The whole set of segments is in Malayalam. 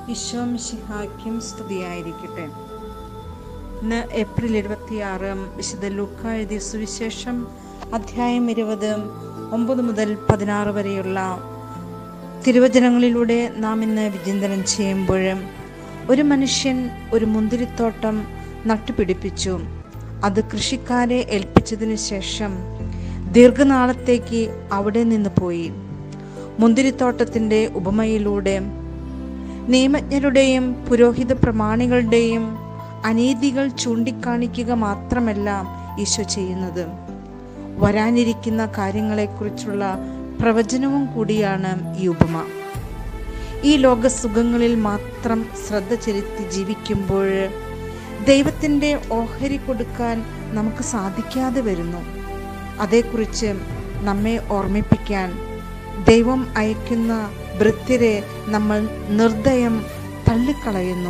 ഈശോ മിശിഹായ്ക്കും സ്തുതിയായിരിക്കട്ടെ. ഇന്ന് ഏപ്രിൽ 26 വിശുദ്ധ ലൂക്കാ എഴുതിയ സുവിശേഷം അധ്യായം 20 9 മുതൽ 16 വരെയുള്ള തിരുവചനങ്ങളിലൂടെ നാം ഇന്ന് വിചിന്തനം ചെയ്യുമ്പോൾ, ഒരു മനുഷ്യൻ ഒരു മുന്തിരിത്തോട്ടം നട്ടുപിടിപ്പിച്ചു. അത് കൃഷിക്കാരെ ഏൽപ്പിച്ചതിന് ശേഷം ദീർഘനാളത്തേക്ക് അവിടെ നിന്ന് പോയി. മുന്തിരിത്തോട്ടത്തിൻ്റെ ഉപമയിലൂടെ നിയമജ്ഞരുടെയും പുരോഹിത പ്രമാണികളുടെയും അനീതികൾ ചൂണ്ടിക്കാണിക്കുക മാത്രമല്ല ഈശോ ചെയ്യുന്നത്, വരാനിരിക്കുന്ന കാര്യങ്ങളെക്കുറിച്ചുള്ള പ്രവചനവും കൂടിയാണ് ഈ ഉപമ. ഈ ലോകസുഖങ്ങളിൽ മാത്രം ശ്രദ്ധ ചെലുത്തി ജീവിക്കുമ്പോൾ ദൈവത്തിൻ്റെ ഓഹരി കൊടുക്കാൻ നമുക്ക് സാധിക്കാതെ വരുന്നു. അതേക്കുറിച്ച് നമ്മെ ഓർമ്മിപ്പിക്കാൻ ദൈവം അയക്കുന്ന ഭൃത്യരെ നമ്മൾ നിർദ്ദയം തള്ളിക്കളയുന്നു.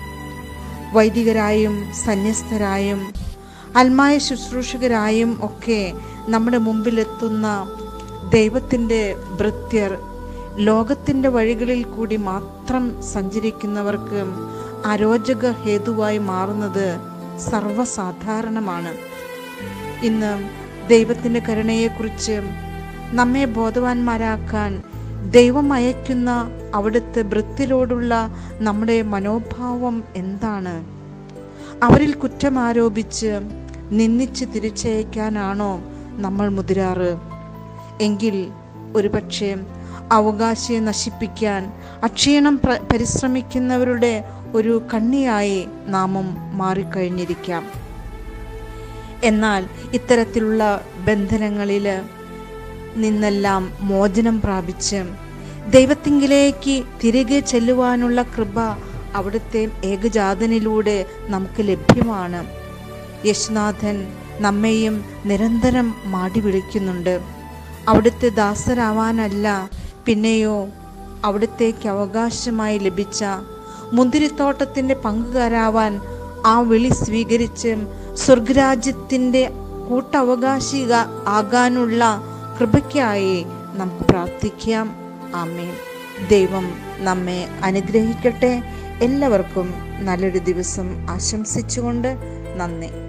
വൈദികരായും സന്യസ്തരായും ആത്മായ ശുശ്രൂഷകരായും ഒക്കെ നമ്മുടെ മുമ്പിലെത്തുന്ന ദൈവത്തിൻ്റെ ഭൃത്യർ ലോകത്തിൻ്റെ വഴികളിൽ കൂടി മാത്രം സഞ്ചരിക്കുന്നവർക്ക് അരോചക ഹേതുവായി മാറുന്നത് സർവ്വസാധാരണമാണ്. ഇന്ന് ദൈവത്തിൻ്റെ കരുണയെക്കുറിച്ച് നമ്മെ ബോധവാന്മാരാക്കാൻ ദൈവം അയക്കുന്ന അവിടുത്തെ ഭൃത്യരോടുള്ള നമ്മുടെ മനോഭാവം എന്താണ്? അവരിൽ കുറ്റം ആരോപിച്ച് നിന്ദിച്ച് തിരിച്ചയക്കാനാണോ നമ്മൾ മുതിരാറ്? എങ്കിൽ ഒരുപക്ഷെ അവകാശിയെ നശിപ്പിക്കാൻ അക്ഷീണം പരിശ്രമിക്കുന്നവരുടെ ഒരു കണ്ണിയായി നാമും മാറിക്കഴിഞ്ഞിരിക്കാം. എന്നാൽ ഇത്തരത്തിലുള്ള ബന്ധനങ്ങളിൽ നിന്നെല്ലാം മോചനം പ്രാപിച്ച് ദൈവത്തിങ്കിലേക്ക് തിരികെ ചെല്ലുവാനുള്ള കൃപ അവിടുത്തെ ഏകജാതനിലൂടെ നമുക്ക് ലഭ്യമാണ്. യേശുനാഥൻ നമ്മെയും നിരന്തരം മാടി വിളിക്കുന്നുണ്ട്. അവിടുത്തെ ദാസരാവാനല്ല, പിന്നെയോ അവിടുത്തേക്ക് അവകാശമായി ലഭിച്ച മുന്തിരിത്തോട്ടത്തിൻ്റെ പങ്കുകാരാവാൻ ആ വിളി സ്വീകരിച്ച് സ്വർഗരാജ്യത്തിൻ്റെ കൂട്ടവകാശി ആകാനുള്ള കൃപയ്ക്കായി നമുക്ക് പ്രാർത്ഥിക്കാം. ആമേൻ. ദൈവം നമ്മെ അനുഗ്രഹിക്കട്ടെ. എല്ലാവർക്കും നല്ലൊരു ദിവസം ആശംസിച്ചുകൊണ്ട് നന്ദി.